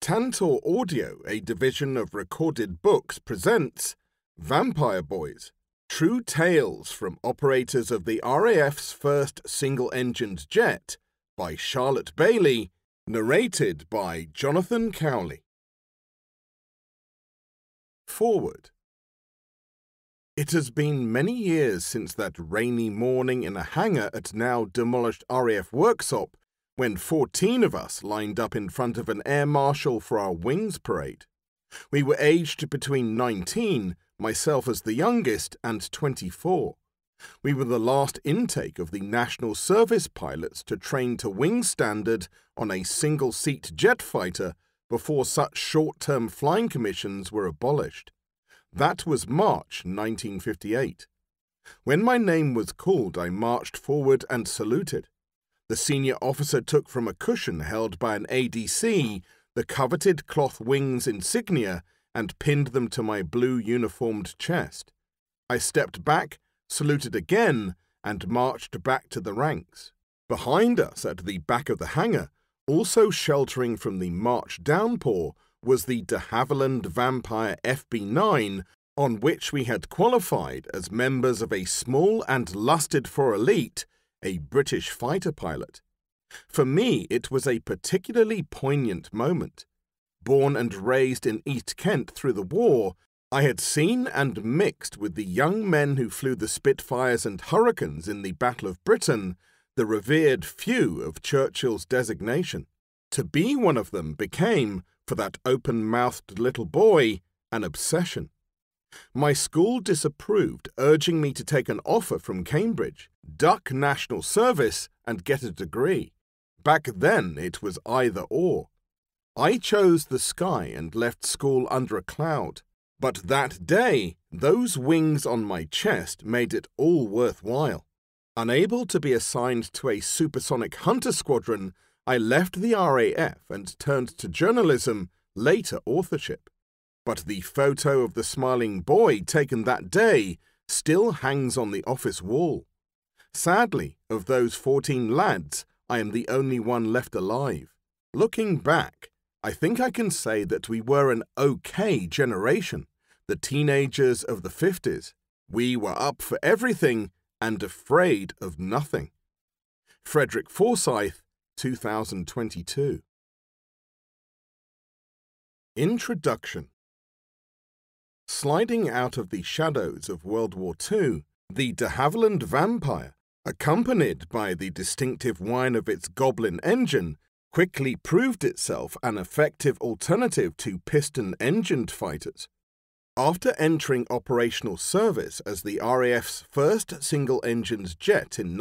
Tantor Audio, a division of Recorded Books, presents Vampire Boys, True Tales from Operators of the RAF's First Single-Engined Jet by Charlotte Bailey, narrated by Jonathan Cowley. Forward. It has been many years since that rainy morning in a hangar at now demolished RAF workshop when 14 of us lined up in front of an air marshal for our wings parade. We were aged between 19, myself as the youngest, and 24. We were the last intake of the National Service pilots to train to wing standard on a single-seat jet fighter before such short-term flying commissions were abolished. That was March 1958. When my name was called, I marched forward and saluted. The senior officer took from a cushion held by an ADC the coveted cloth wings insignia and pinned them to my blue uniformed chest. I stepped back, saluted again, and marched back to the ranks. Behind us, at the back of the hangar, also sheltering from the March downpour, was the de Havilland Vampire FB9, on which we had qualified as members of a small and lusted-for elite, a British fighter pilot. For me, it was a particularly poignant moment. Born and raised in East Kent through the war, I had seen and mixed with the young men who flew the Spitfires and Hurricanes in the Battle of Britain, the revered few of Churchill's designation. To be one of them became, for that open-mouthed little boy, an obsession. My school disapproved, urging me to take an offer from Cambridge, duck national service, and get a degree. Back then it was either or. I chose the sky and left school under a cloud. But that day, those wings on my chest made it all worthwhile. Unable to be assigned to a supersonic hunter squadron, I left the RAF and turned to journalism, later authorship. But the photo of the smiling boy taken that day still hangs on the office wall. Sadly, of those 14 lads, I am the only one left alive. Looking back, I think I can say that we were an okay generation, the teenagers of the 50s. We were up for everything and afraid of nothing. Frederick Forsyth, 2022. Introduction. Sliding out of the shadows of World War II, the de Havilland Vampire, accompanied by the distinctive whine of its Goblin engine, quickly proved itself an effective alternative to piston-engined fighters. After entering operational service as the RAF's first single-engined jet in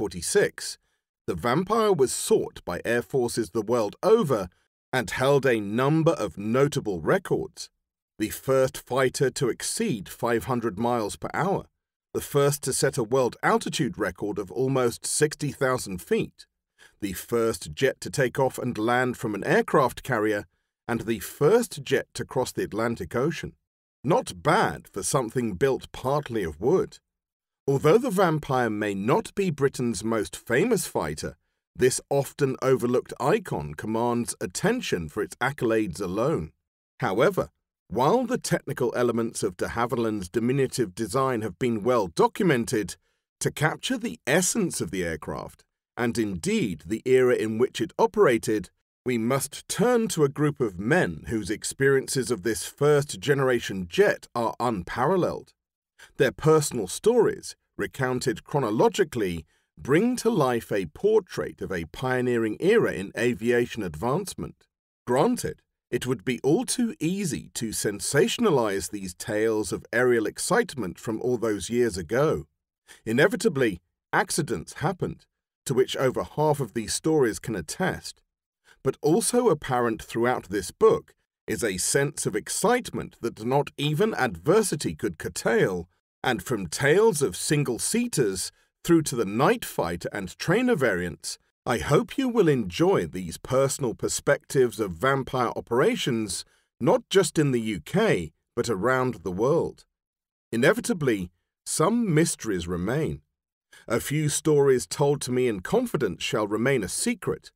1946, the Vampire was sought by air forces the world over and held a number of notable records. The first fighter to exceed 500 miles per hour, the first to set a world altitude record of almost 60,000 feet, the first jet to take off and land from an aircraft carrier, and the first jet to cross the Atlantic Ocean. Not bad for something built partly of wood. Although the Vampire may not be Britain's most famous fighter, this often overlooked icon commands attention for its accolades alone. However, while the technical elements of de Havilland's diminutive design have been well documented, to capture the essence of the aircraft, and indeed the era in which it operated, we must turn to a group of men whose experiences of this first-generation jet are unparalleled. Their personal stories, recounted chronologically, bring to life a portrait of a pioneering era in aviation advancement. Granted, it would be all too easy to sensationalize these tales of aerial excitement from all those years ago. Inevitably, accidents happened, to which over half of these stories can attest. But also apparent throughout this book is a sense of excitement that not even adversity could curtail, and from tales of single-seaters through to the night fighter and trainer variants, I hope you will enjoy these personal perspectives of vampire operations, not just in the UK, but around the world. Inevitably, some mysteries remain. A few stories told to me in confidence shall remain a secret,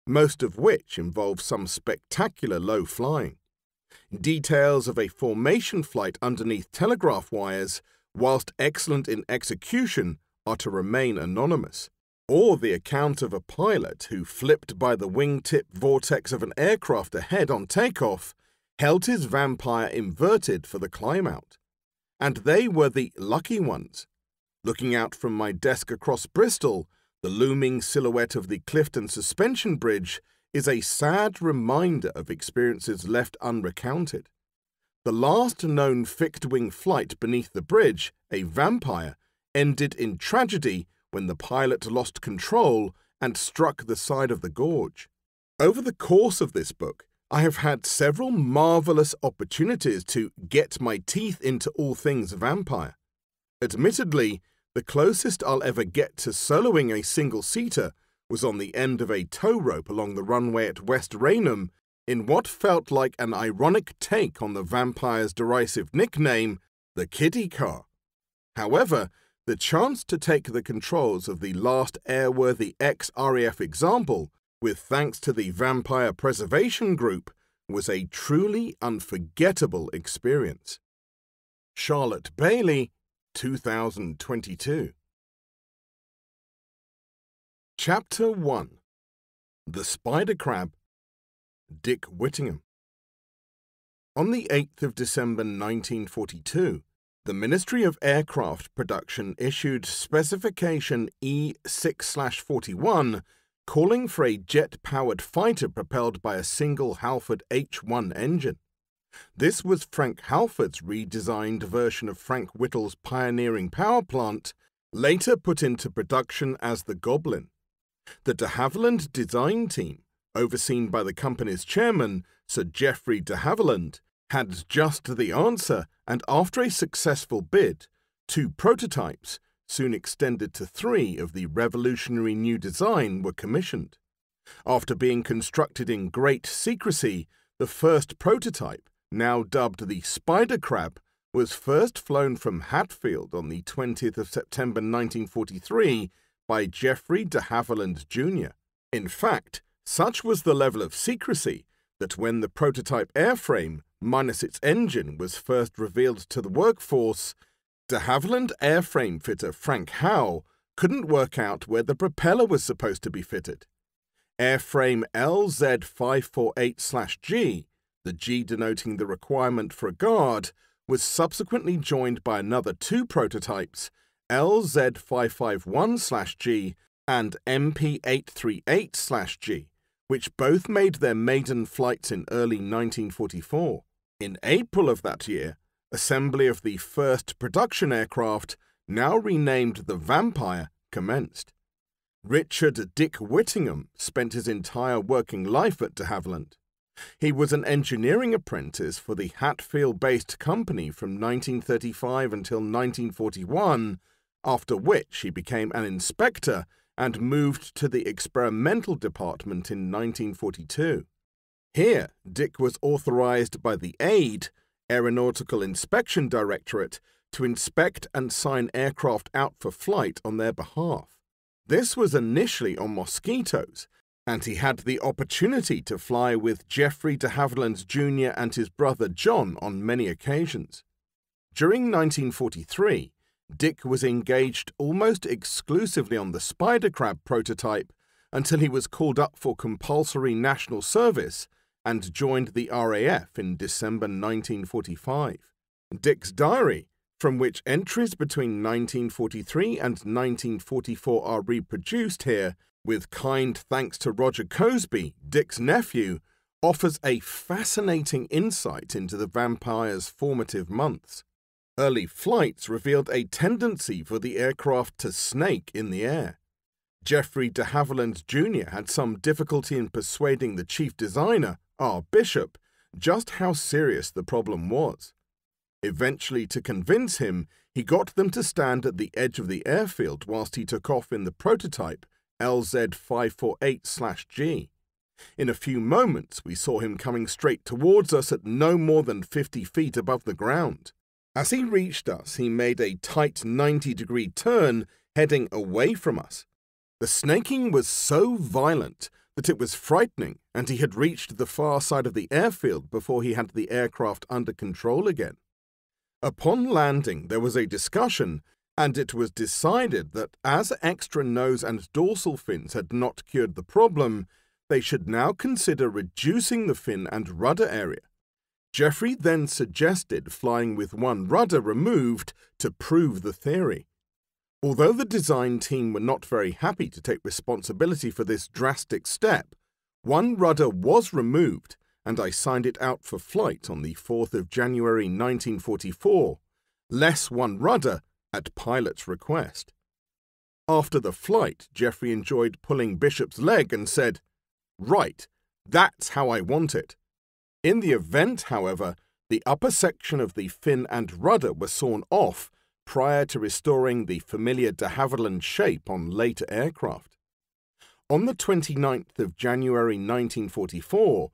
most of which involve some spectacular low flying. Details of a formation flight underneath telegraph wires, whilst excellent in execution, are to remain anonymous, or the account of a pilot who, flipped by the wingtip vortex of an aircraft ahead on takeoff, held his Vampire inverted for the climb-out. And they were the lucky ones. Looking out from my desk across Bristol, the looming silhouette of the Clifton Suspension Bridge is a sad reminder of experiences left unrecounted. The last known fixed-wing flight beneath the bridge, a Vampire, ended in tragedy when the pilot lost control and struck the side of the gorge. Over the course of this book, I have had several marvellous opportunities to get my teeth into all things vampire. Admittedly, the closest I'll ever get to soloing a single-seater was on the end of a tow rope along the runway at West Raynham in what felt like an ironic take on the vampire's derisive nickname, the kiddie car. However, the chance to take the controls of the last airworthy ex-RAF example, with thanks to the Vampire Preservation Group, was a truly unforgettable experience. Charlotte Bailey, 2022. Chapter 1. The Spider Crab. Dick Whittingham. On the 8th of December 1942, the Ministry of Aircraft Production issued Specification E6/41 calling for a jet-powered fighter propelled by a single Halford H-1 engine. This was Frank Halford's redesigned version of Frank Whittle's pioneering power plant, later put into production as the Goblin. The de Havilland design team, overseen by the company's chairman, Sir Geoffrey de Havilland, had just the answer, and after a successful bid, 2 prototypes, soon extended to 3 of the revolutionary new design, were commissioned. After being constructed in great secrecy, the first prototype, now dubbed the Spider Crab, was first flown from Hatfield on the 20th of September 1943 by Geoffrey de Havilland Jr. In fact, such was the level of secrecy that when the prototype airframe, minus its engine, was first revealed to the workforce, de Havilland airframe fitter Frank Howe couldn't work out where the propeller was supposed to be fitted. Airframe LZ548/G, the G denoting the requirement for a guard, was subsequently joined by another 2 prototypes, LZ551/G and MP838/G, which both made their maiden flights in early 1944. In April of that year, assembly of the first production aircraft, now renamed the Vampire, commenced. Richard Dick Whittingham spent his entire working life at de Havilland. He was an engineering apprentice for the Hatfield-based company from 1935 until 1941, after which he became an inspector and moved to the experimental department in 1942. Here, Dick was authorized by the AID, Aeronautical Inspection Directorate, to inspect and sign aircraft out for flight on their behalf. This was initially on Mosquitoes, and he had the opportunity to fly with Geoffrey de Havilland Jr. and his brother John on many occasions. During 1943, Dick was engaged almost exclusively on the Spider Crab prototype until he was called up for compulsory national service and joined the RAF in December 1945. Dick's diary, from which entries between 1943 and 1944 are reproduced here, with kind thanks to Roger Cosby, Dick's nephew, offers a fascinating insight into the Vampire's formative months. Early flights revealed a tendency for the aircraft to snake in the air. Geoffrey de Havilland Jr. had some difficulty in persuading the chief designer, R. Bishop, just how serious the problem was. Eventually, to convince him, he got them to stand at the edge of the airfield whilst he took off in the prototype LZ548/G. In a few moments, we saw him coming straight towards us at no more than 50 feet above the ground. As he reached us, he made a tight 90-degree turn, heading away from us. The snaking was so violent that it was frightening and he had reached the far side of the airfield before he had the aircraft under control again. Upon landing, there was a discussion, and it was decided that as extra nose and dorsal fins had not cured the problem, they should now consider reducing the fin and rudder area. Geoffrey then suggested flying with one rudder removed to prove the theory. Although the design team were not very happy to take responsibility for this drastic step, one rudder was removed, and I signed it out for flight on the 4th of January 1944, less one rudder at pilot's request. After the flight, Geoffrey enjoyed pulling Bishop's leg and said, "Right, that's how I want it." In the event, however, the upper section of the fin and rudder were sawn off prior to restoring the familiar de Havilland shape on later aircraft. On the 29th of January 1944,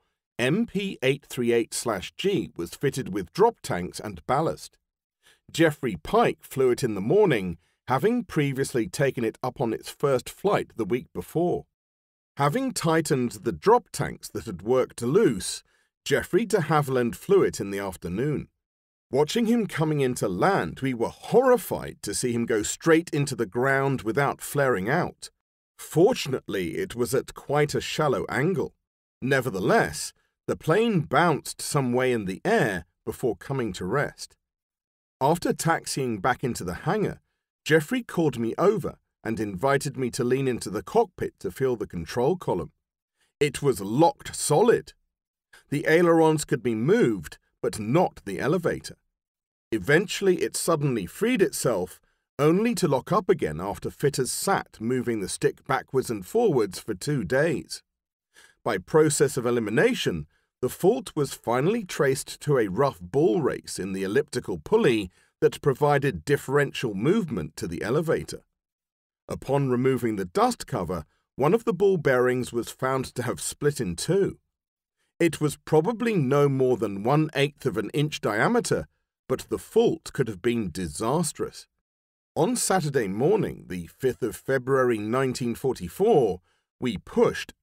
MP838/G was fitted with drop tanks and ballast. Geoffrey Pike flew it in the morning, having previously taken it up on its first flight the week before. Having tightened the drop tanks that had worked loose, Geoffrey de Havilland flew it in the afternoon. Watching him coming into land, we were horrified to see him go straight into the ground without flaring out. Fortunately, it was at quite a shallow angle. Nevertheless, the plane bounced some way in the air before coming to rest. After taxiing back into the hangar, Geoffrey called me over and invited me to lean into the cockpit to feel the control column. It was locked solid. The ailerons could be moved, but not the elevator. Eventually, it suddenly freed itself, only to lock up again after fitters sat moving the stick backwards and forwards for 2 days. By process of elimination, the fault was finally traced to a rough ball race in the elliptical pulley that provided differential movement to the elevator. Upon removing the dust cover, one of the ball bearings was found to have split in two. It was probably no more than 1/8 of an inch diameter, but the fault could have been disastrous. On Saturday morning, the 5th of February 1944, we pushed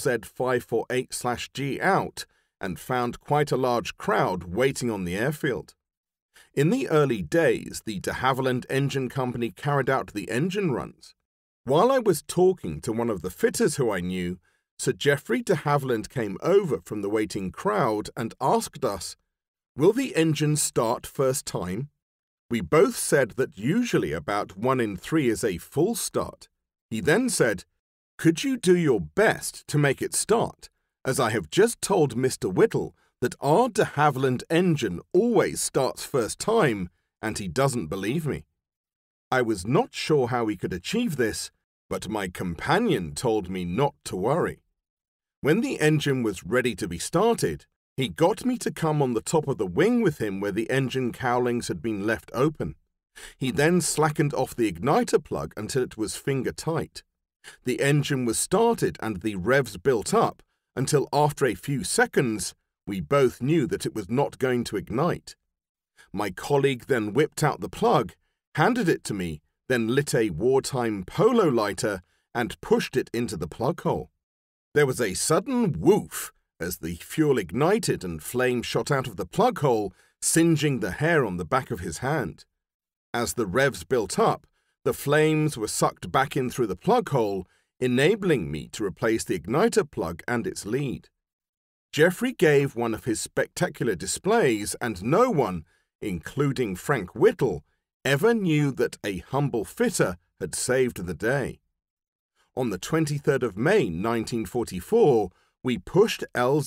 LZ548/G out and found quite a large crowd waiting on the airfield. In the early days, the de Havilland Engine Company carried out the engine runs. While I was talking to one of the fitters who I knew, Sir Geoffrey de Havilland came over from the waiting crowd and asked us, "Will the engine start first time?" We both said that usually about 1 in 3 is a full start. He then said, "Could you do your best to make it start, as I have just told Mr. Whittle that our de Havilland engine always starts first time, and he doesn't believe me." I was not sure how he could achieve this, but my companion told me not to worry. When the engine was ready to be started, he got me to come on the top of the wing with him where the engine cowlings had been left open. He then slackened off the igniter plug until it was finger tight. The engine was started and the revs built up until after a few seconds, we both knew that it was not going to ignite. My colleague then whipped out the plug, handed it to me, then lit a wartime polo lighter and pushed it into the plug hole. There was a sudden woof as the fuel ignited and flame shot out of the plug hole, singeing the hair on the back of his hand. As the revs built up, the flames were sucked back in through the plug hole, enabling me to replace the igniter plug and its lead. Geoffrey gave one of his spectacular displays, and no one, including Frank Whittle, ever knew that a humble fitter had saved the day. On the 23rd of May 1944, we pushed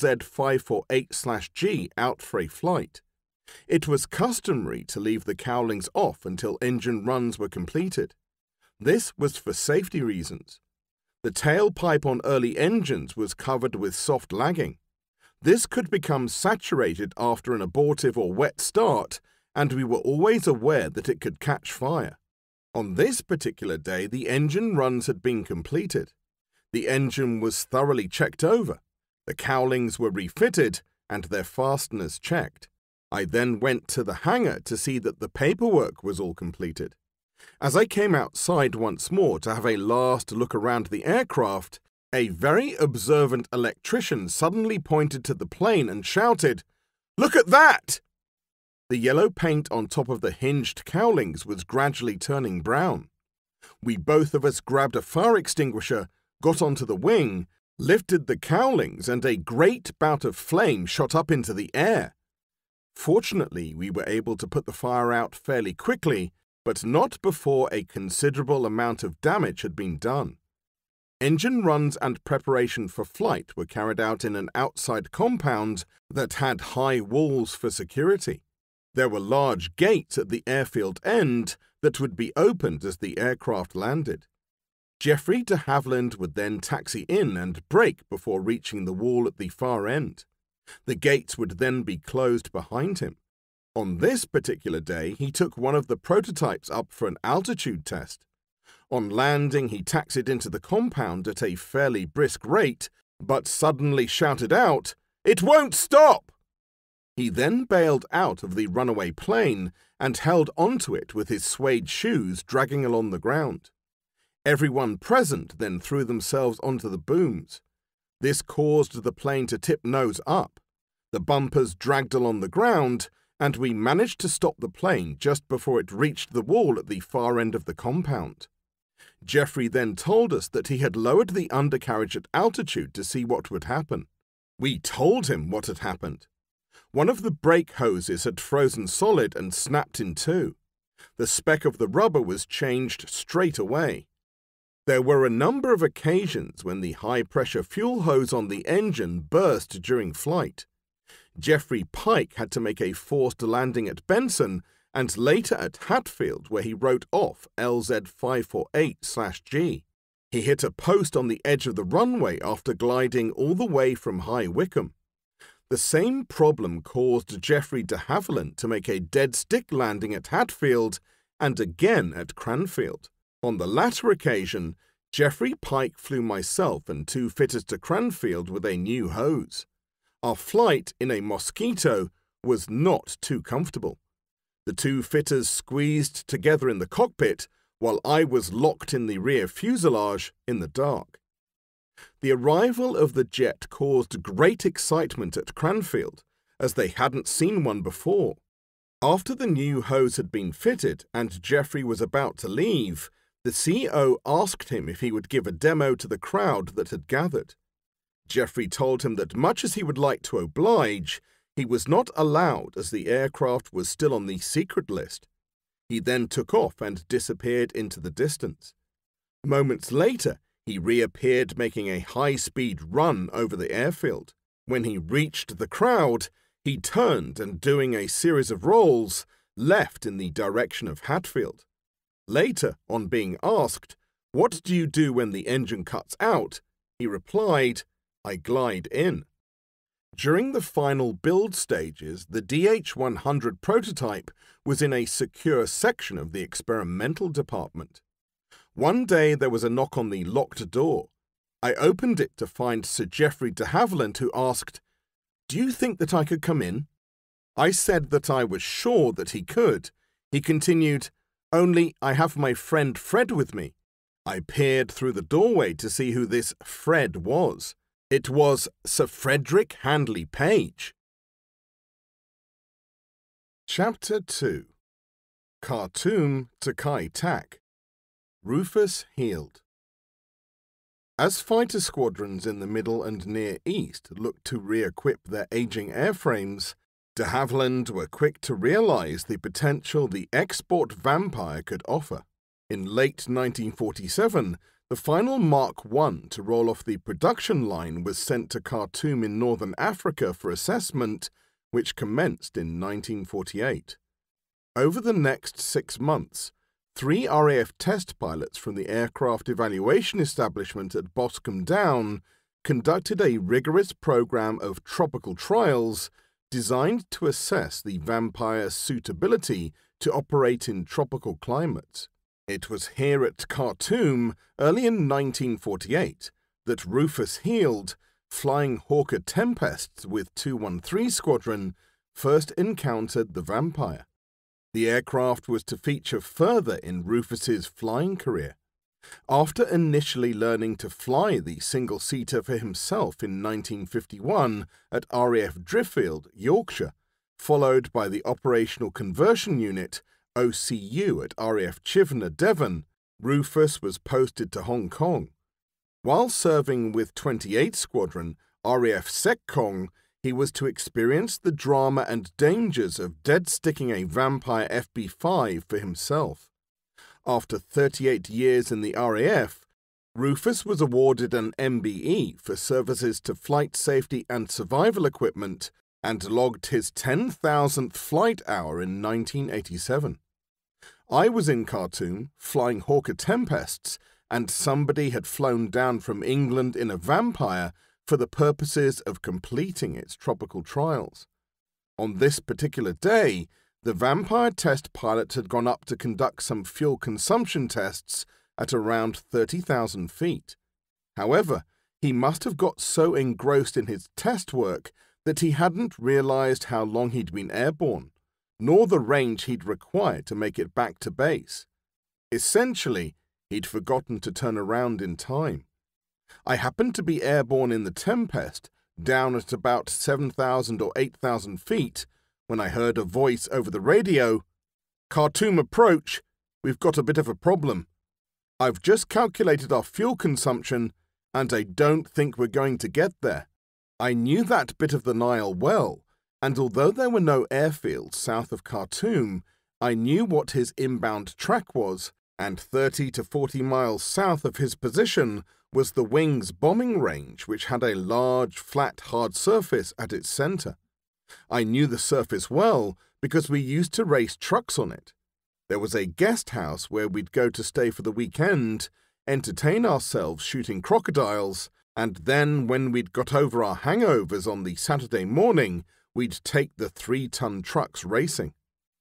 LZ548/G out for a flight. It was customary to leave the cowlings off until engine runs were completed. This was for safety reasons. The tailpipe on early engines was covered with soft lagging. This could become saturated after an abortive or wet start, and we were always aware that it could catch fire. On this particular day, the engine runs had been completed. The engine was thoroughly checked over. The cowlings were refitted and their fasteners checked. I then went to the hangar to see that the paperwork was all completed. As I came outside once more to have a last look around the aircraft, A very observant electrician suddenly pointed to the plane and shouted, "Look at that!" The yellow paint on top of the hinged cowlings was gradually turning brown. We both of us grabbed a fire extinguisher, got onto the wing, lifted the cowlings, and a great bout of flame shot up into the air. Fortunately, we were able to put the fire out fairly quickly, but not before a considerable amount of damage had been done. Engine runs and preparation for flight were carried out in an outside compound that had high walls for security. There were large gates at the airfield end that would be opened as the aircraft landed. Geoffrey de Havilland would then taxi in and brake before reaching the wall at the far end. The gates would then be closed behind him. On this particular day, he took one of the prototypes up for an altitude test. On landing, he taxied into the compound at a fairly brisk rate, but suddenly shouted out, "It won't stop!" He then bailed out of the runaway plane and held onto it with his suede shoes dragging along the ground. Everyone present then threw themselves onto the booms. This caused the plane to tip nose up. The bumpers dragged along the ground, and we managed to stop the plane just before it reached the wall at the far end of the compound. Geoffrey then told us that he had lowered the undercarriage at altitude to see what would happen. We told him what had happened. One of the brake hoses had frozen solid and snapped in two. The spec of the rubber was changed straight away. There were a number of occasions when the high-pressure fuel hose on the engine burst during flight. Geoffrey Pike had to make a forced landing at Benson and later at Hatfield, where he wrote off LZ548/G. He hit a post on the edge of the runway after gliding all the way from High Wycombe. The same problem caused Geoffrey de Havilland to make a dead stick landing at Hatfield and again at Cranfield. On the latter occasion, Geoffrey Pike flew myself and two fitters to Cranfield with a new hose. Our flight in a Mosquito was not too comfortable. The two fitters squeezed together in the cockpit, while I was locked in the rear fuselage in the dark. The arrival of the jet caused great excitement at Cranfield, as they hadn't seen one before. After the new hose had been fitted and Geoffrey was about to leave, the CEO asked him if he would give a demo to the crowd that had gathered. Geoffrey told him that much as he would like to oblige, he was not allowed as the aircraft was still on the secret list. He then took off and disappeared into the distance. Moments later, he reappeared making a high-speed run over the airfield. When he reached the crowd, he turned and, doing a series of rolls, left in the direction of Hatfield. Later, on being asked, "What do you do when the engine cuts out?" he replied, "I glide in." During the final build stages, the DH-100 prototype was in a secure section of the experimental department. One day there was a knock on the locked door. I opened it to find Sir Geoffrey de Havilland, who asked, "Do you think that I could come in?" I said that I was sure that he could. He continued, "Only I have my friend Fred with me." I peered through the doorway to see who this Fred was. It was Sir Frederick Handley Page. Chapter 2. Khartoum to Kai Tak. Rufus Heald. As fighter squadrons in the Middle and Near East looked to re-equip their aging airframes, de Havilland were quick to realize the potential the export Vampire could offer. In late 1947, the final Mark I to roll off the production line was sent to Khartoum in northern Africa for assessment, which commenced in 1948. Over the next 6 months, 3 RAF test pilots from the Aircraft Evaluation Establishment at Boscombe Down conducted a rigorous program of tropical trials designed to assess the Vampire's suitability to operate in tropical climates. It was here at Khartoum, early in 1948, that Rufus Heald, flying Hawker Tempests with 213 Squadron, first encountered the Vampire. The aircraft was to feature further in Rufus's flying career. After initially learning to fly the single-seater for himself in 1951 at RAF Driffield, Yorkshire, followed by the Operational Conversion Unit, OCU, at RAF Chivenor, Devon, Rufus was posted to Hong Kong. While serving with 28th Squadron, RAF Sekkong, he was to experience the drama and dangers of dead-sticking a Vampire FB-5 for himself. After 38 years in the RAF, Rufus was awarded an MBE for services to flight safety and survival equipment and logged his 10,000th flight hour in 1987. I was in Khartoum, flying Hawker Tempests, and somebody had flown down from England in a Vampire for the purposes of completing its tropical trials. On this particular day, the Vampire test pilot had gone up to conduct some fuel consumption tests at around 30,000 feet. However, he must have got so engrossed in his test work that he hadn't realized how long he'd been airborne, nor the range he'd required to make it back to base. Essentially, he'd forgotten to turn around in time. I happened to be airborne in the Tempest, down at about 7,000 or 8,000 feet, when I heard a voice over the radio. "Khartoum approach, we've got a bit of a problem. I've just calculated our fuel consumption, and I don't think we're going to get there." I knew that bit of the Nile well, and although there were no airfields south of Khartoum, I knew what his inbound track was, and 30 to 40 miles south of his position was the Wings bombing range, which had a large, flat, hard surface at its center. I knew the surface well because we used to race trucks on it. There was a guest house where we'd go to stay for the weekend, entertain ourselves shooting crocodiles, and then when we'd got over our hangovers on the Saturday morning, we'd take the 3-ton trucks racing.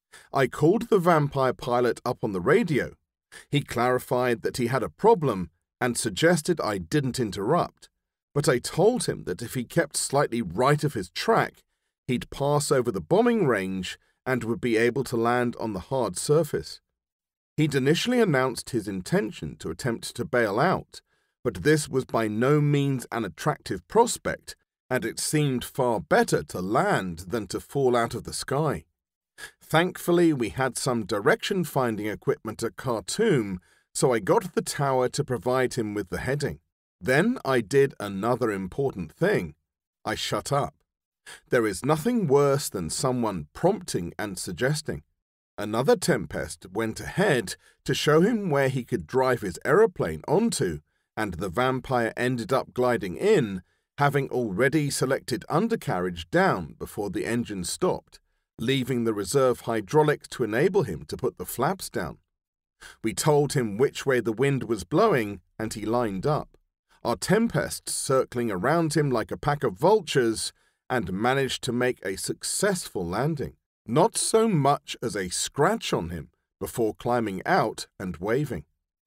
I called the Vampire pilot up on the radio. He clarified that he had a problem and suggested I didn't interrupt, but I told him that if he kept slightly right of his track, he'd pass over the bombing range and would be able to land on the hard surface. He'd initially announced his intention to attempt to bail out, but this was by no means an attractive prospect, and it seemed far better to land than to fall out of the sky. Thankfully, we had some direction-finding equipment at Khartoum, so I got the tower to provide him with the heading. Then I did another important thing. I shut up. There is nothing worse than someone prompting and suggesting. Another Tempest went ahead to show him where he could drive his aeroplane onto, and the Vampire ended up gliding in, having already selected undercarriage down before the engine stopped, leaving the reserve hydraulics to enable him to put the flaps down. We told him which way the wind was blowing, and he lined up, our Tempests circling around him like a pack of vultures, and managed to make a successful landing. Not so much as a scratch on him before climbing out and waving.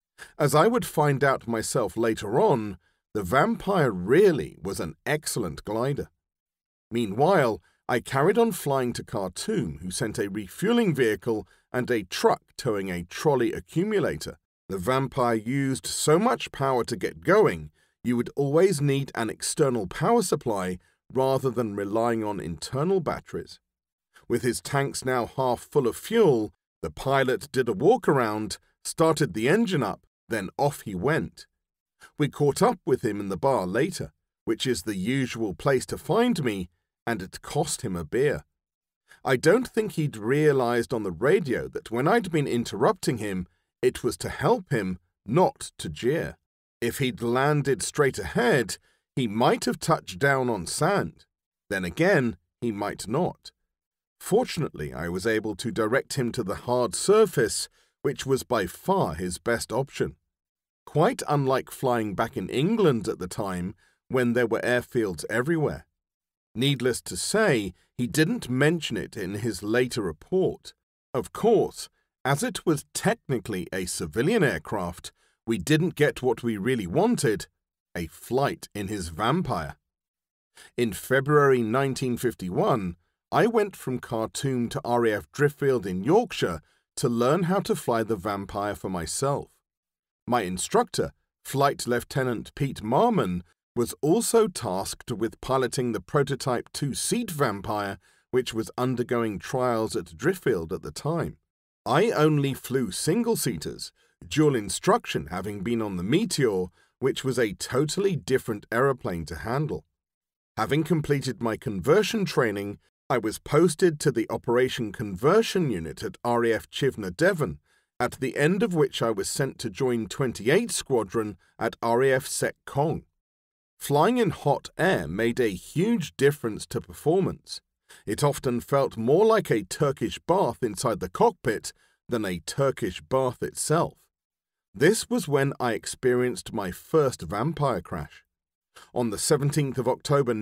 As I would find out myself later on, the Vampire really was an excellent glider. Meanwhile, I carried on flying to Khartoum, who sent a refueling vehicle and a truck towing a trolley accumulator. The Vampire used so much power to get going, you would always need an external power supply rather than relying on internal batteries. With his tanks now half full of fuel, the pilot did a walk-around, started the engine up, then off he went. We caught up with him in the bar later, which is the usual place to find me, and it cost him a beer. I don't think he'd realized on the radio that when I'd been interrupting him, it was to help him, not to jeer. If he'd landed straight ahead, he might have touched down on sand. Then again, he might not. Fortunately, I was able to direct him to the hard surface, which was by far his best option. Quite unlike flying back in England at the time, when there were airfields everywhere. Needless to say, he didn't mention it in his later report. Of course, as it was technically a civilian aircraft, we didn't get what we really wanted, a flight in his Vampire. In February 1951, I went from Khartoum to RAF Driffield in Yorkshire to learn how to fly the Vampire for myself. My instructor, Flight Lieutenant Pete Marmon, was also tasked with piloting the prototype two-seat Vampire, which was undergoing trials at Driffield at the time. I only flew single-seaters, dual instruction having been on the Meteor, which was a totally different aeroplane to handle. Having completed my conversion training, I was posted to the Operation Conversion Unit at RAF Chivner, Devon, at the end of which I was sent to join 28 Squadron at RAF Sec Kong. Flying in hot air made a huge difference to performance. It often felt more like a Turkish bath inside the cockpit than a Turkish bath itself. This was when I experienced my first vampire crash. On the 17th of October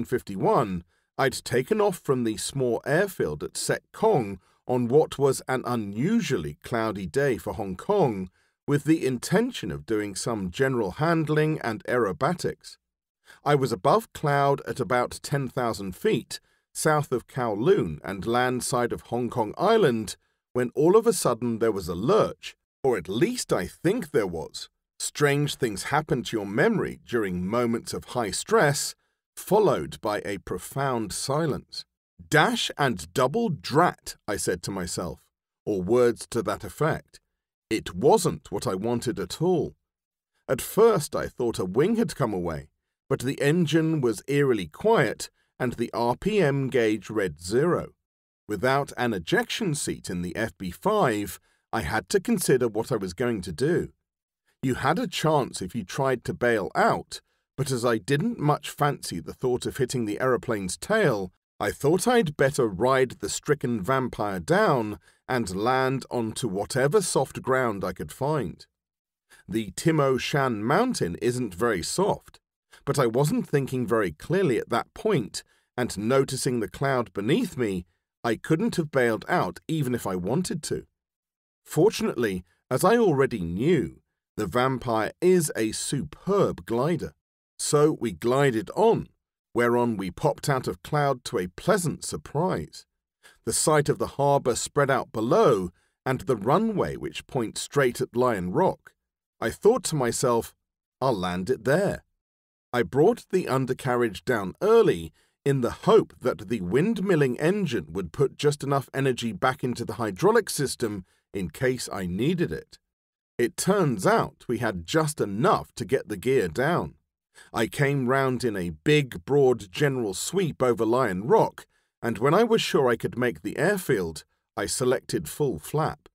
1951, I'd taken off from the small airfield at Sec Kong on what was an unusually cloudy day for Hong Kong, with the intention of doing some general handling and aerobatics. I was above cloud at about 10,000 feet, south of Kowloon and land side of Hong Kong Island, when all of a sudden there was a lurch, or at least I think there was. Strange things happen to your memory during moments of high stress, followed by a profound silence. Dash and double drat, I said to myself, or words to that effect. It wasn't what I wanted at all. At first I thought a wing had come away, but the engine was eerily quiet and the RPM gauge read 0. Without an ejection seat in the FB5, I had to consider what I was going to do. You had a chance if you tried to bail out, but as I didn't much fancy the thought of hitting the aeroplane's tail, I thought I'd better ride the stricken vampire down and land onto whatever soft ground I could find. The Timo Shan mountain isn't very soft, but I wasn't thinking very clearly at that point, and noticing the cloud beneath me, I couldn't have bailed out even if I wanted to. Fortunately, as I already knew, the Vampire is a superb glider. So we glided on, whereon we popped out of cloud to a pleasant surprise. The sight of the harbour spread out below, and the runway which points straight at Lion Rock. I thought to myself, I'll land it there. I brought the undercarriage down early in the hope that the windmilling engine would put just enough energy back into the hydraulic system in case I needed it. It turns out we had just enough to get the gear down. I came round in a big, broad general sweep over Lion Rock, and when I was sure I could make the airfield, I selected full flap.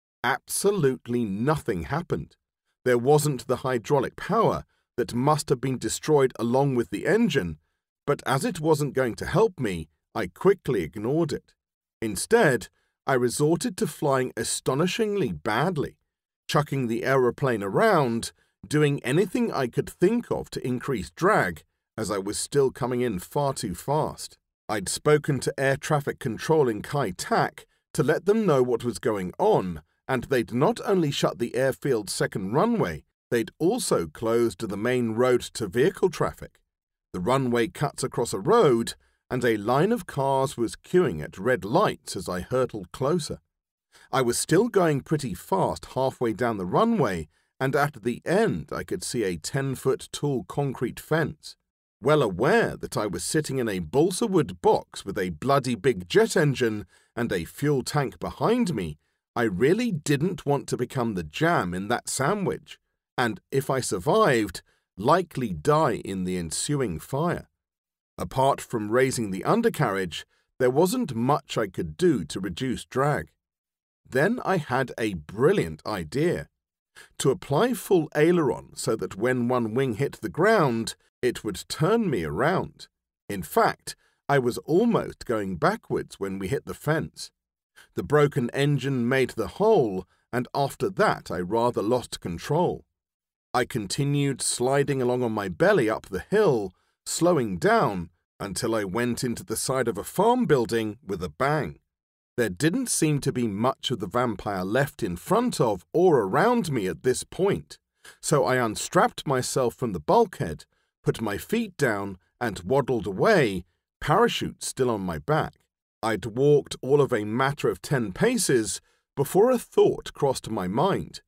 Absolutely nothing happened. There wasn't the hydraulic power that must have been destroyed along with the engine, but as it wasn't going to help me, I quickly ignored it. Instead, I resorted to flying astonishingly badly, chucking the aeroplane around, doing anything I could think of to increase drag, as I was still coming in far too fast. I'd spoken to air traffic control in Kai Tak to let them know what was going on, and they'd not only shut the airfield's second runway, they'd also closed the main road to vehicle traffic. The runway cuts across a road, and a line of cars was queuing at red lights as I hurtled closer. I was still going pretty fast halfway down the runway, and at the end I could see a 10-foot tall concrete fence. Well aware that I was sitting in a balsa wood box with a bloody big jet engine and a fuel tank behind me, I really didn't want to become the jam in that sandwich, and if I survived, likely die in the ensuing fire. Apart from raising the undercarriage, there wasn't much I could do to reduce drag. Then I had a brilliant idea. To apply full aileron so that when one wing hit the ground, it would turn me around. In fact, I was almost going backwards when we hit the fence. The broken engine made the hole, and after that I rather lost control. I continued sliding along on my belly up the hill, slowing down until I went into the side of a farm building with a bang. There didn't seem to be much of the Vampire left in front of or around me at this point, so I unstrapped myself from the bulkhead, put my feet down, and waddled away, parachute still on my back. I'd walked all of a matter of 10 paces before a thought crossed my mind.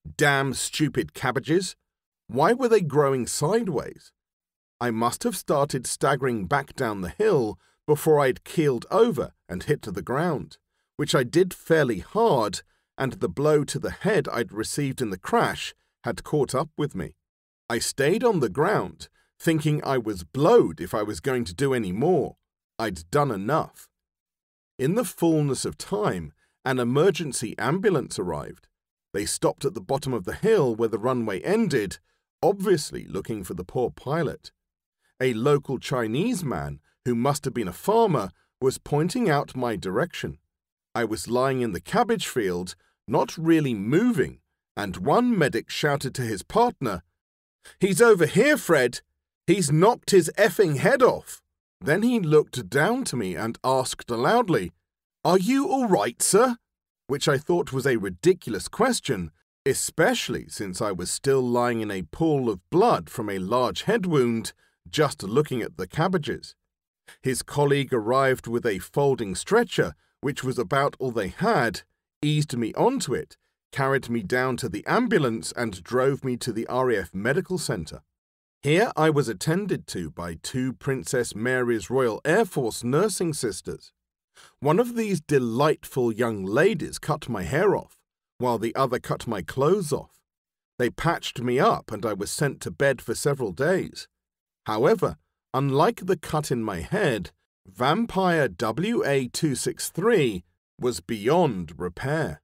Damn stupid cabbages! Why were they growing sideways? I must have started staggering back down the hill before I'd keeled over and hit the ground, which I did fairly hard, and the blow to the head I'd received in the crash had caught up with me. I stayed on the ground, thinking I was blowed if I was going to do any more. I'd done enough. In the fullness of time, an emergency ambulance arrived. They stopped at the bottom of the hill where the runway ended, obviously looking for the poor pilot. A local Chinese man, who must have been a farmer, was pointing out my direction. I was lying in the cabbage field, not really moving, and one medic shouted to his partner, "He's over here, Fred! He's knocked his effing head off!" Then he looked down to me and asked loudly, "Are you all right, sir?" Which I thought was a ridiculous question, especially since I was still lying in a pool of blood from a large head wound, just looking at the cabbages. His colleague arrived with a folding stretcher, which was about all they had, eased me onto it, carried me down to the ambulance, and drove me to the RAF Medical Centre. Here I was attended to by 2 Princess Mary's Royal Air Force nursing sisters. One of these delightful young ladies cut my hair off, while the other cut my clothes off. They patched me up and I was sent to bed for several days. However, unlike the cut in my head, Vampire WA-263 was beyond repair.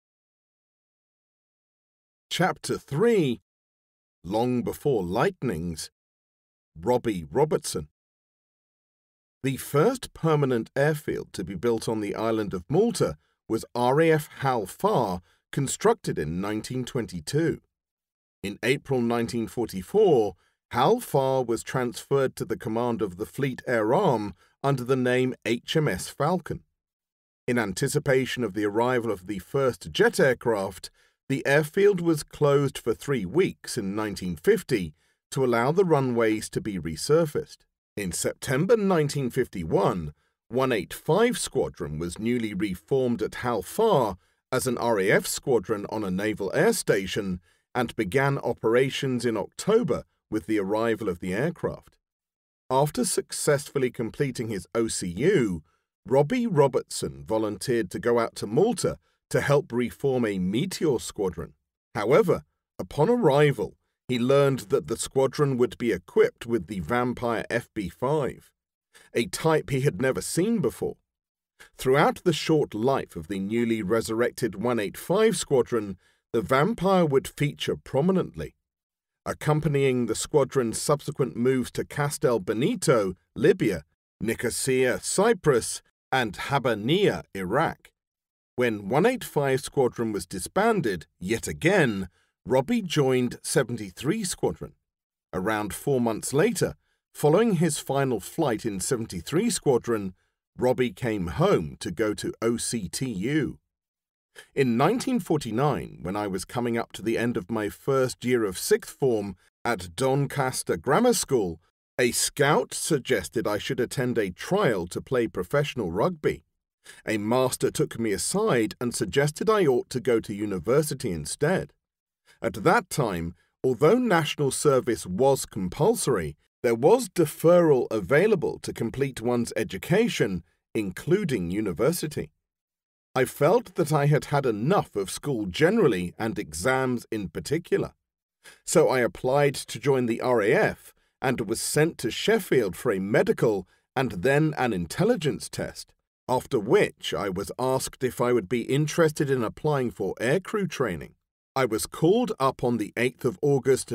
Chapter 3. Long Before Lightnings. Robbie Robertson. The first permanent airfield to be built on the island of Malta was RAF Hal Far, constructed in 1922. In April 1944, Hal Far was transferred to the command of the Fleet Air Arm under the name HMS Falcon. In anticipation of the arrival of the first jet aircraft, the airfield was closed for 3 weeks in 1950 to allow the runways to be resurfaced. In September 1951, 185 Squadron was newly reformed at Hal Far as an RAF squadron on a naval air station and began operations in October with the arrival of the aircraft. After successfully completing his OCU, Robbie Robertson volunteered to go out to Malta to help reform a Meteor squadron. However, upon arrival, he learned that the squadron would be equipped with the Vampire FB5, a type he had never seen before. Throughout the short life of the newly resurrected 185 Squadron, the Vampire would feature prominently. Accompanying the squadron's subsequent moves to Castel Benito, Libya, Nicosia, Cyprus, and Habbaniyah, Iraq. When 185 Squadron was disbanded, yet again, Robbie joined 73 Squadron. Around 4 months later, following his final flight in 73 Squadron, Robbie came home to go to OCTU. In 1949, when I was coming up to the end of my first year of 6th form at Doncaster Grammar School, a scout suggested I should attend a trial to play professional rugby. A master took me aside and suggested I ought to go to university instead. At that time, although national service was compulsory, there was deferral available to complete one's education, including university. I felt that I had had enough of school generally and exams in particular. So I applied to join the RAF and was sent to Sheffield for a medical and then an intelligence test, after which I was asked if I would be interested in applying for aircrew training. I was called up on the 8th of August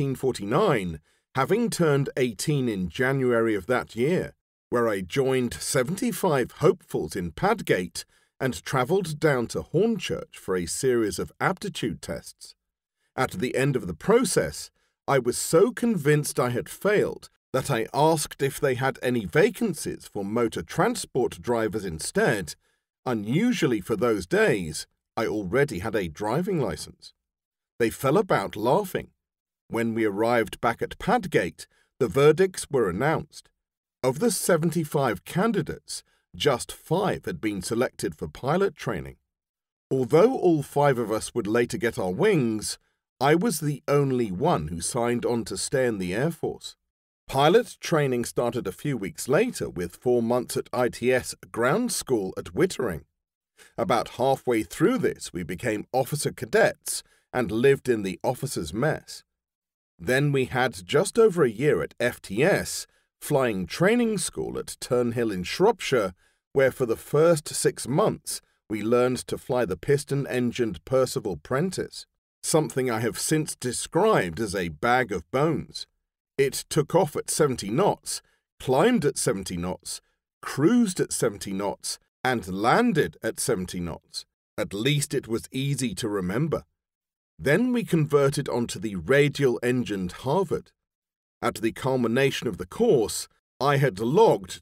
1949, having turned 18 in January of that year, where I joined 75 hopefuls in Padgate and travelled down to Hornchurch for a series of aptitude tests. At the end of the process, I was so convinced I had failed that I asked if they had any vacancies for motor transport drivers instead. Unusually for those days, I already had a driving licence. They fell about laughing. When we arrived back at Padgate, the verdicts were announced. Of the 75 candidates, just 5 had been selected for pilot training. Although all 5 of us would later get our wings, I was the only one who signed on to stay in the Air Force. Pilot training started a few weeks later with 4 months at ITS ground school at Wittering. About halfway through this, we became officer cadets and lived in the officers' mess. Then we had just over a year at FTS, flying training school at Turnhill in Shropshire, where for the first 6 months we learned to fly the piston-engined Percival Prentice, something I have since described as a bag of bones. It took off at 70 knots, climbed at 70 knots, cruised at 70 knots, and landed at 70 knots. At least it was easy to remember. Then we converted onto the radial-engined Harvard. At the culmination of the course, I had logged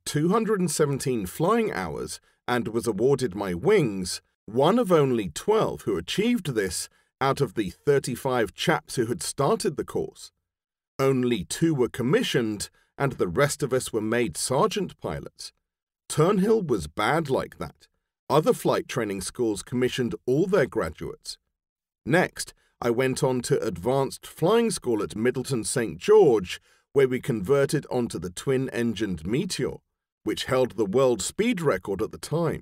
217 flying hours and was awarded my wings, one of only 12 who achieved this out of the 35 chaps who had started the course. Only 2 were commissioned, and the rest of us were made sergeant pilots. Turnhill was bad like that. Other flight training schools commissioned all their graduates. Next, I went on to advanced flying school at Middleton St. George, where we converted onto the twin-engined Meteor, which held the world speed record at the time.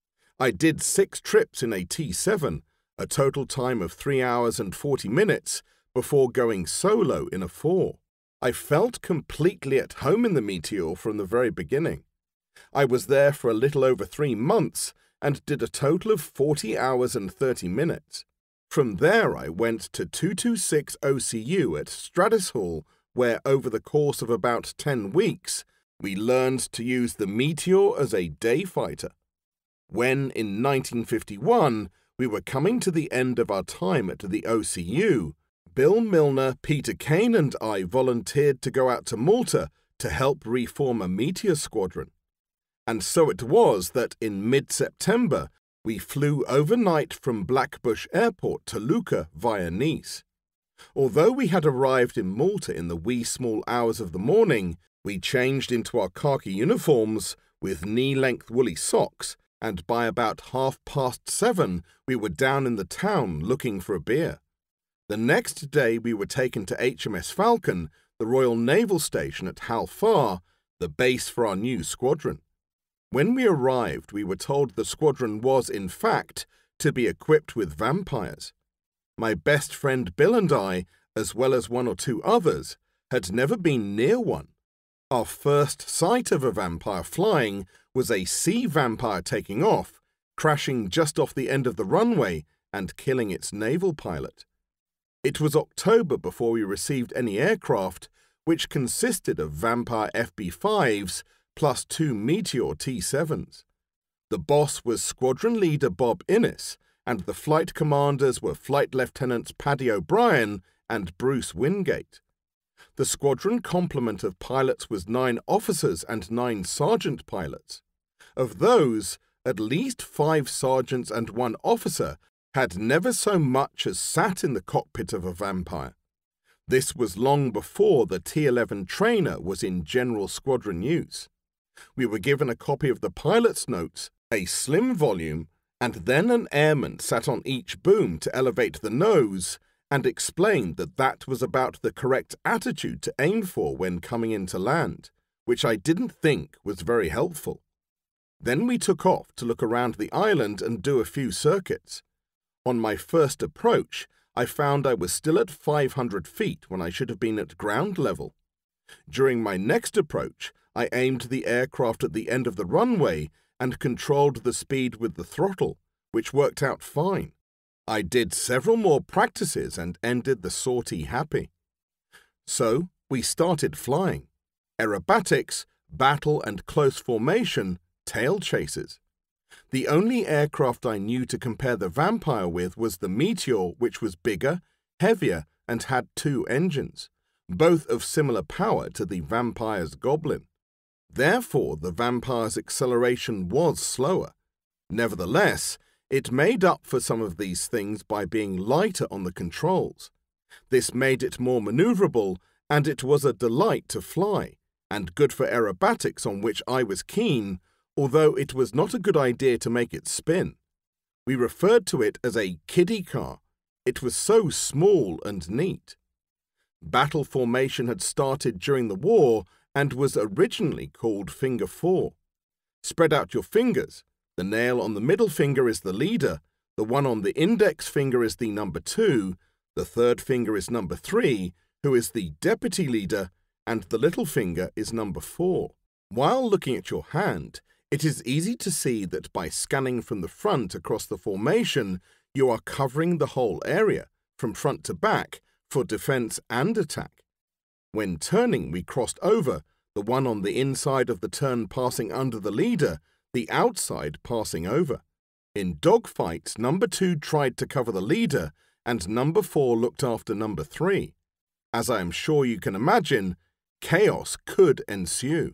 I did 6 trips in a T7, a total time of 3 hours and 40 minutes, before going solo in a 4. I felt completely at home in the Meteor from the very beginning. I was there for a little over 3 months and did a total of 40 hours and 30 minutes. From there I went to 226 OCU at Stratus Hall, where over the course of about 10 weeks, we learned to use the Meteor as a day fighter. When, in 1951, we were coming to the end of our time at the OCU, Bill Milner, Peter Kane and I volunteered to go out to Malta to help reform a Meteor squadron. And so it was that in mid-September, we flew overnight from Blackbush Airport to Lucca via Nice. Although we had arrived in Malta in the wee small hours of the morning, we changed into our khaki uniforms with knee-length woolly socks, and by about 7:30 we were down in the town looking for a beer. The next day we were taken to HMS Falcon, the Royal Naval Station at Hal Far, the base for our new squadron. When we arrived, we were told the squadron was, in fact, to be equipped with vampires. My best friend Bill and I, as well as 1 or 2 others, had never been near one. Our first sight of a vampire flying was a sea vampire taking off, crashing just off the end of the runway and killing its naval pilot. It was October before we received any aircraft, which consisted of Vampire FB-5s plus 2 Meteor T-7s. The boss was Squadron Leader Bob Innes, and the flight commanders were Flight Lieutenants Paddy O'Brien and Bruce Wingate. The squadron complement of pilots was 9 officers and 9 sergeant pilots. Of those, at least 5 sergeants and 1 officer had never so much as sat in the cockpit of a vampire. This was long before the T-11 trainer was in general squadron use. We were given a copy of the pilot's notes, a slim volume, and then an airman sat on each boom to elevate the nose and explained that that was about the correct attitude to aim for when coming in to land, which I didn't think was very helpful. Then we took off to look around the island and do a few circuits. On my first approach, I found I was still at 500 feet when I should have been at ground level. During my next approach, I aimed the aircraft at the end of the runway and controlled the speed with the throttle, which worked out fine. I did several more practices and ended the sortie happy. So we started flying. Aerobatics, battle and close formation, tail chases. The only aircraft I knew to compare the Vampire with was the Meteor, which was bigger, heavier, and had 2 engines, both of similar power to the Vampire's Goblin. Therefore, the Vampire's acceleration was slower. Nevertheless, it made up for some of these things by being lighter on the controls. This made it more maneuverable, and it was a delight to fly, and good for aerobatics on which I was keen, although it was not a good idea to make it spin. We referred to it as a kiddie car. It was so small and neat. Battle formation had started during the war and was originally called Finger 4. Spread out your fingers. The nail on the middle finger is the leader, the one on the index finger is the number 2, the third finger is number 3, who is the deputy leader, and the little finger is number 4. While looking at your hand, it is easy to see that by scanning from the front across the formation, you are covering the whole area, from front to back, for defense and attack. When turning, we crossed over, the one on the inside of the turn passing under the leader, the outside passing over. In dogfights, number 2 tried to cover the leader, and number 4 looked after number 3. As I am sure you can imagine, chaos could ensue.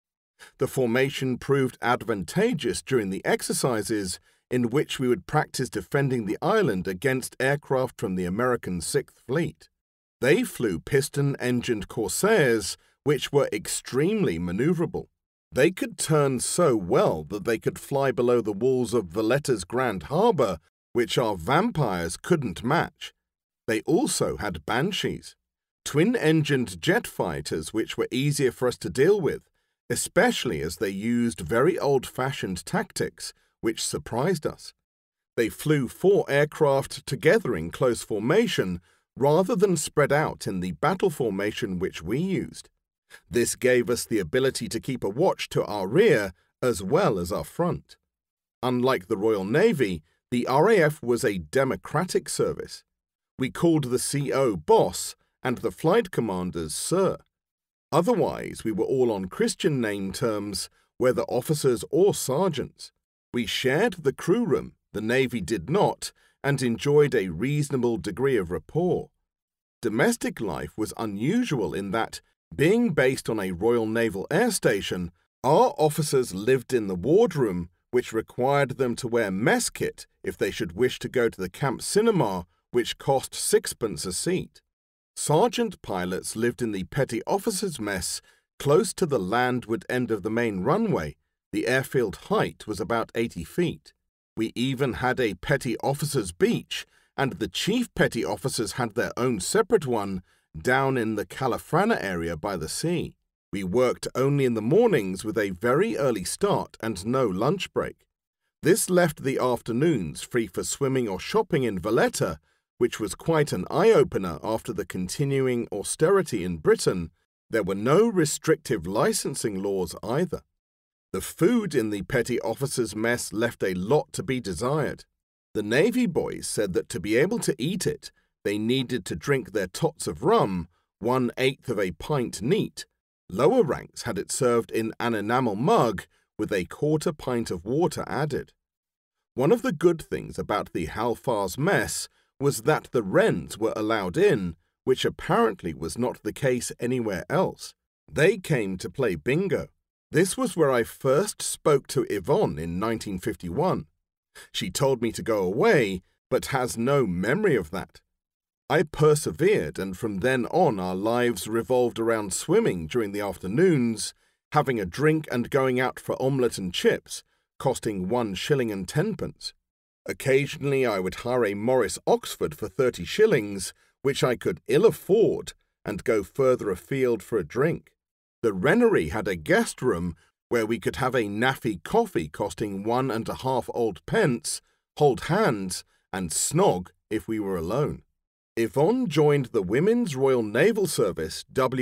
The formation proved advantageous during the exercises in which we would practice defending the island against aircraft from the American 6th Fleet. They flew piston-engined Corsairs, which were extremely maneuverable. They could turn so well that they could fly below the walls of Valletta's Grand Harbour, which our vampires couldn't match. They also had Banshees, twin-engined jet fighters which were easier for us to deal with, especially as they used very old-fashioned tactics, which surprised us. They flew 4 aircraft together in close formation, rather than spread out in the battle formation which we used. This gave us the ability to keep a watch to our rear as well as our front. Unlike the Royal Navy, the RAF was a democratic service. We called the CO boss and the flight commanders sir. Otherwise, we were all on Christian name terms, whether officers or sergeants. We shared the crew room, the Navy did not, and enjoyed a reasonable degree of rapport. Domestic life was unusual in that, being based on a Royal Naval Air Station, our officers lived in the wardroom, which required them to wear mess kit if they should wish to go to the camp cinema, which cost 6pence a seat. Sergeant pilots lived in the petty officers' mess, close to the landward end of the main runway. The airfield height was about 80 feet. We even had a petty officers' beach, and the chief petty officers had their own separate one down in the Calafrana area by the sea. We worked only in the mornings with a very early start and no lunch break. This left the afternoons free for swimming or shopping in Valletta, which was quite an eye-opener after the continuing austerity in Britain. There were no restrictive licensing laws either. The food in the petty officers' mess left a lot to be desired. The Navy boys said that to be able to eat it, they needed to drink their tots of rum, 1/8 of a pint neat. Lower ranks had it served in an enamel mug with a 1/4 pint of water added. One of the good things about the Halfar's mess was that the wrens were allowed in, which apparently was not the case anywhere else. They came to play bingo. This was where I first spoke to Yvonne in 1951. She told me to go away, but has no memory of that. I persevered, and from then on our lives revolved around swimming during the afternoons, having a drink and going out for omelette and chips, costing 1 shilling and 10pence. Occasionally I would hire a Morris Oxford for 30 shillings, which I could ill afford, and go further afield for a drink. The Renery had a guest room where we could have a naffy coffee costing 1.5 old pence, hold hands, and snog if we were alone. Yvonne joined the Women's Royal Naval Service,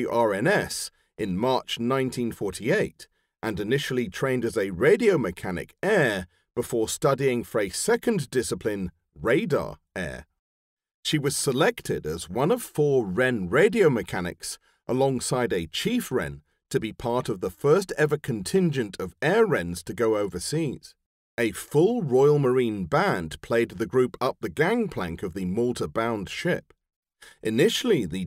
WRNS, in March 1948, and initially trained as a radio mechanic air before studying for a second discipline, radar air. She was selected as one of 4 Wren radio mechanics, alongside a chief Wren, to be part of the first ever contingent of air Wrens to go overseas. A full Royal Marine band played the group up the gangplank of the Malta-bound ship. Initially, the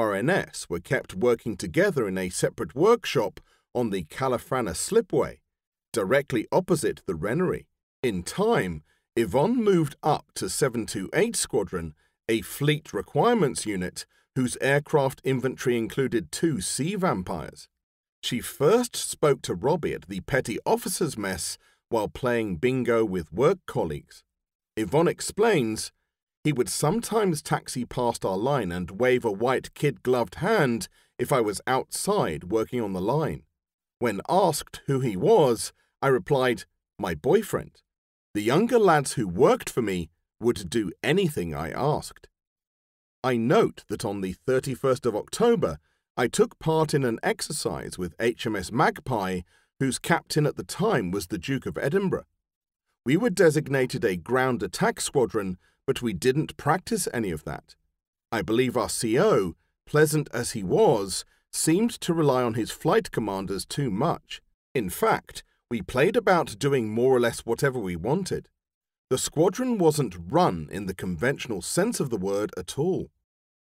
WRNS were kept working together in a separate workshop on the Calafrana slipway, directly opposite the Renery. In time, Yvonne moved up to 728 Squadron, a fleet requirements unit whose aircraft inventory included 2 sea vampires. She first spoke to Robbie at the petty officers' mess while playing bingo with work colleagues. Yvonne explains, he would sometimes taxi past our line and wave a white kid-gloved hand if I was outside working on the line. When asked who he was, I replied, my boyfriend. The younger lads who worked for me would do anything I asked. I note that on the 31st of October, I took part in an exercise with HMS Magpie, whose captain at the time was the Duke of Edinburgh. We were designated a ground attack squadron, but we didn't practice any of that. I believe our CO, pleasant as he was, seemed to rely on his flight commanders too much. In fact, we played about doing more or less whatever we wanted. The squadron wasn't run in the conventional sense of the word at all.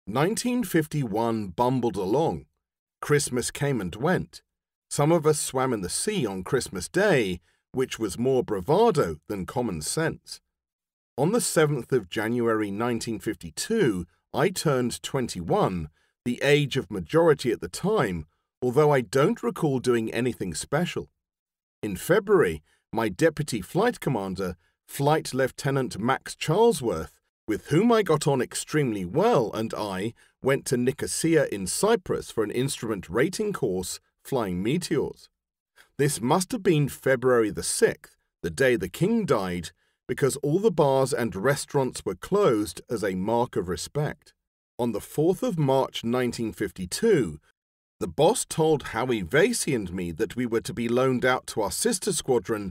1951 bumbled along. Christmas came and went. Some of us swam in the sea on Christmas Day, which was more bravado than common sense. On the 7th of January 1952, I turned 21, the age of majority at the time, although I don't recall doing anything special. In February, my deputy flight commander, Flight Lieutenant Max Charlesworth, with whom I got on extremely well, and I went to Nicosia in Cyprus for an instrument rating course, flying meteors. This must have been February the 6th, the day the king died, because all the bars and restaurants were closed as a mark of respect. On the 4th of March 1952, the boss told Howie Vasey and me that we were to be loaned out to our sister squadron,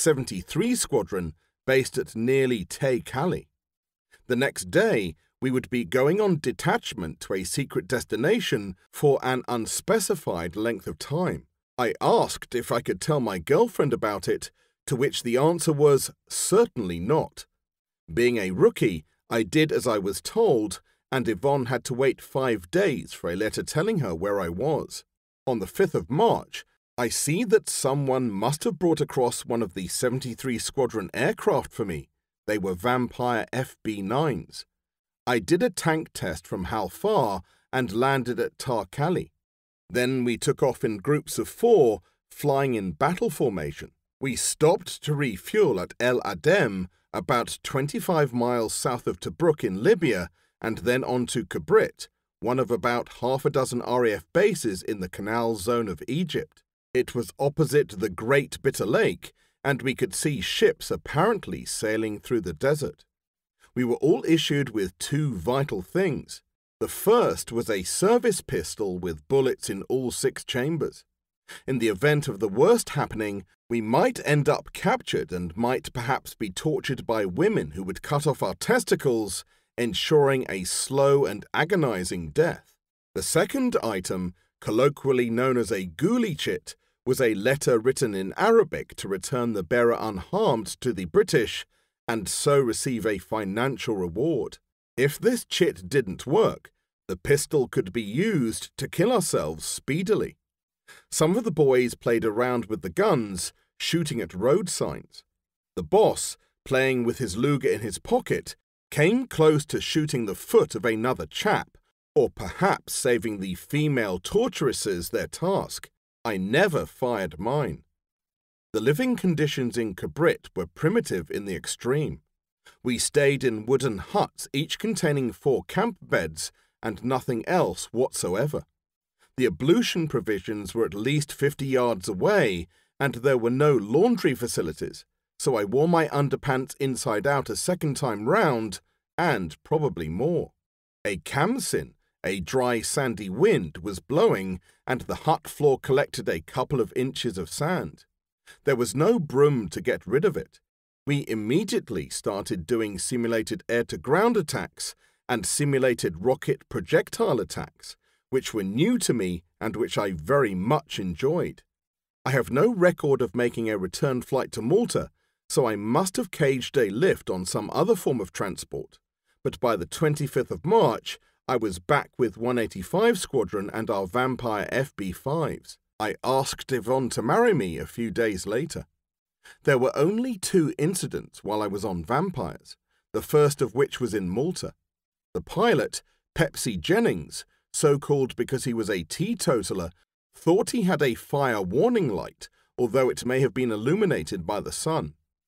73 Squadron, based at nearly Cowley. The next day, we would be going on detachment to a secret destination for an unspecified length of time. I asked if I could tell my girlfriend about it, to which the answer was certainly not. Being a rookie, I did as I was told, and Yvonne had to wait 5 days for a letter telling her where I was. On the 5th of March, I see that someone must have brought across one of the 73 Squadron aircraft for me. They were Vampire FB9s. I did a tank test from Hal Far and landed at Cowley. Then we took off in groups of 4, flying in battle formation. We stopped to refuel at El Adem, about 25 miles south of Tobruk in Libya, and then on to Kabrit, one of about half a dozen RAF bases in the Canal Zone of Egypt. It was opposite the Great Bitter Lake, and we could see ships apparently sailing through the desert. We were all issued with 2 vital things. The first was a service pistol with bullets in all 6 chambers. In the event of the worst happening, we might end up captured and might perhaps be tortured by women who would cut off our testicles, ensuring a slow and agonizing death. The second item, colloquially known as a ghoulie chit, was a letter written in Arabic to return the bearer unharmed to the British and so receive a financial reward. If this chit didn't work, the pistol could be used to kill ourselves speedily. Some of the boys played around with the guns, shooting at road signs. The boss, playing with his Luger in his pocket, came close to shooting the foot of another chap, or perhaps saving the female torturesses their task. I never fired mine. The living conditions in Kabrit were primitive in the extreme. We stayed in wooden huts, each containing 4 camp beds and nothing else whatsoever. The ablution provisions were at least 50 yards away, and there were no laundry facilities, so I wore my underpants inside out a second time round, and probably more. A kamsin, a dry sandy wind, was blowing, and the hut floor collected a couple of inches of sand. There was no broom to get rid of it. We immediately started doing simulated air-to-ground attacks and simulated rocket projectile attacks, which were new to me and which I very much enjoyed. I have no record of making a return flight to Malta, so I must have caged a lift on some other form of transport. But by the 25th of March, I was back with 185 Squadron and our Vampire FB5s. I asked Yvonne to marry me a few days later. There were only 2 incidents while I was on Vampires, the first of which was in Malta. The pilot, Pepsi Jennings, so called because he was a teetotaler, thought he had a fire warning light, although it may have been illuminated by the sun.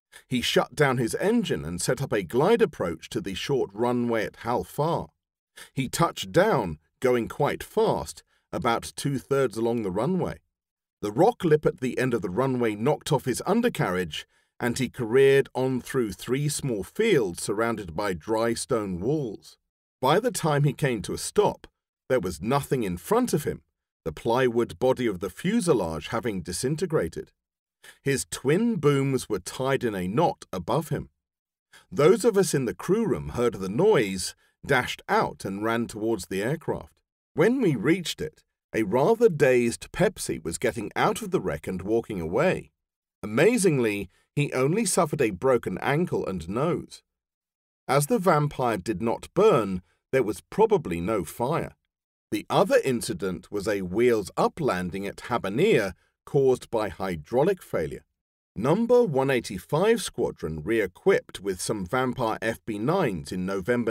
He shut down his engine and set up a glide approach to the short runway at Hal Far. He touched down, going quite fast, about 2/3 along the runway. The rock lip at the end of the runway knocked off his undercarriage, and he careered on through 3 small fields surrounded by dry stone walls. By the time he came to a stop, there was nothing in front of him, the plywood body of the fuselage having disintegrated. His twin booms were tied in a knot above him. Those of us in the crew room heard the noise, dashed out and ran towards the aircraft. When we reached it, a rather dazed Pepsi was getting out of the wreck and walking away. Amazingly, he only suffered a broken ankle and nose. As the vampire did not burn, there was probably no fire. The other incident was a wheels-up landing at Havilland caused by hydraulic failure. Number 185 Squadron re-equipped with some Vampire FB9s in November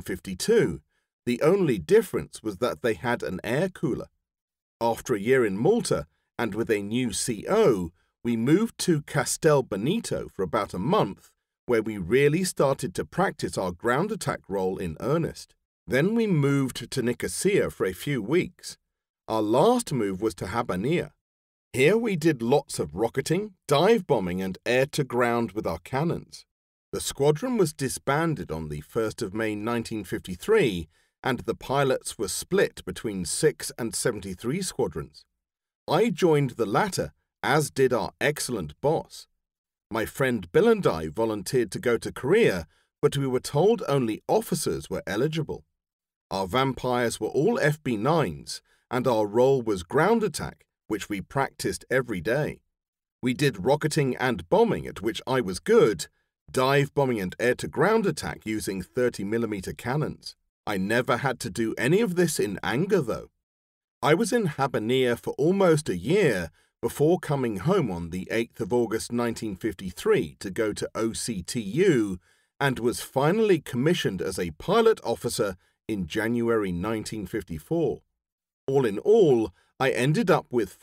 1952. The only difference was that they had an air cooler. After a year in Malta, and with a new CO, we moved to Castel Benito for about a month, where we really started to practice our ground attack role in earnest. Then we moved to Nicosia for a few weeks. Our last move was to Habanea. Here we did lots of rocketing, dive bombing and air-to-ground with our cannons. The squadron was disbanded on the 1st of May 1953, and the pilots were split between 6 and 73 squadrons. I joined the latter, as did our excellent boss. My friend Bill and I volunteered to go to Korea, but we were told only officers were eligible. Our vampires were all FB9s, and our role was ground attack, which we practiced every day. We did rocketing and bombing, at which I was good, dive bombing and air-to-ground attack using 30mm cannons. I never had to do any of this in anger, though. I was in Habanea for almost a year before coming home on the 8th of August 1953 to go to OCTU, and was finally commissioned as a pilot officer in January 1954. All in all, I ended up with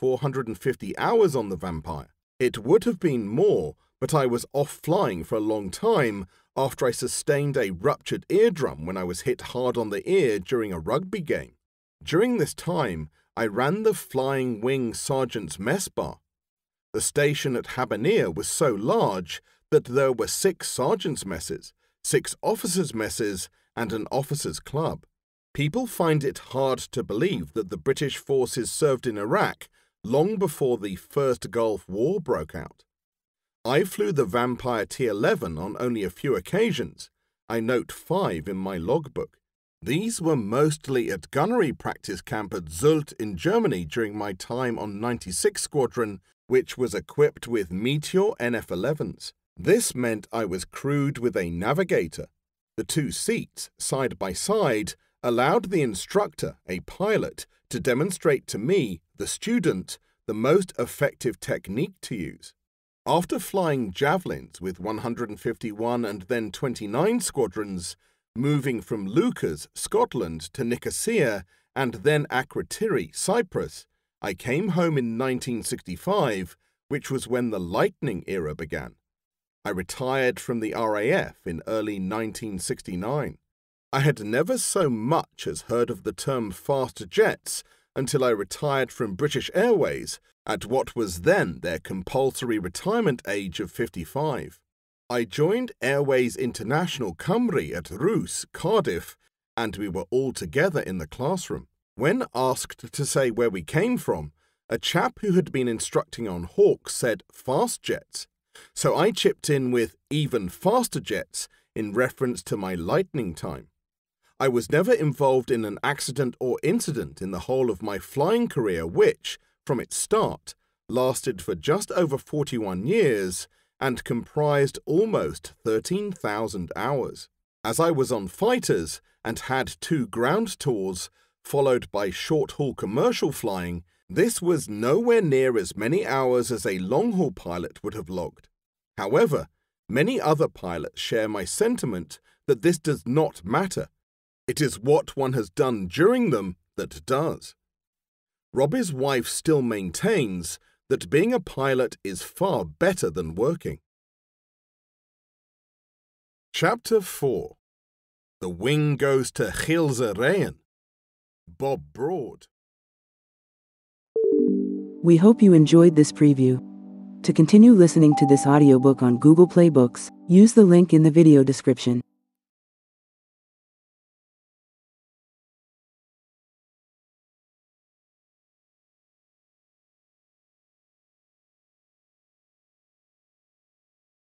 450 hours on the Vampire. It would have been more, but I was off flying for a long time after I sustained a ruptured eardrum when I was hit hard on the ear during a rugby game. During this time, I ran the Flying Wing Sergeant's Mess Bar. The station at Habanea was so large that there were 6 sergeants' messes, 6 officers' messes, and an officers' club. People find it hard to believe that the British forces served in Iraq long before the First Gulf War broke out. I flew the Vampire T-11 on only a few occasions. I note 5 in my logbook. These were mostly at gunnery practice camp at Sylt in Germany during my time on 96 Squadron, which was equipped with Meteor NF-11s. This meant I was crewed with a navigator. The 2 seats, side by side, allowed the instructor, a pilot, to demonstrate to me, the student, the most effective technique to use. After flying javelins with 151 and then 29 squadrons, moving from Lucas, Scotland to Nicosia and then Akrotiri, Cyprus, I came home in 1965, which was when the Lightning era began. I retired from the RAF in early 1969. I had never so much as heard of the term fast jets until I retired from British Airways at what was then their compulsory retirement age of 55. I joined Airways International Cymru at Rws, Cardiff, and we were all together in the classroom. When asked to say where we came from, a chap who had been instructing on Hawks said fast jets, so I chipped in with even faster jets in reference to my Lightning time. I was never involved in an accident or incident in the whole of my flying career, which, from its start, lasted for just over 41 years and comprised almost 13,000 hours. As I was on fighters and had 2 ground tours, followed by short-haul commercial flying, this was nowhere near as many hours as a long-haul pilot would have logged. However, many other pilots share my sentiment that this does not matter. It is what one has done during them that does. Robbie's wife still maintains that being a pilot is far better than working. Chapter 4. The Wing Goes to Gilze Reyen. Bob Broad. We hope you enjoyed this preview. To continue listening to this audiobook on Google Play Books, use the link in the video description.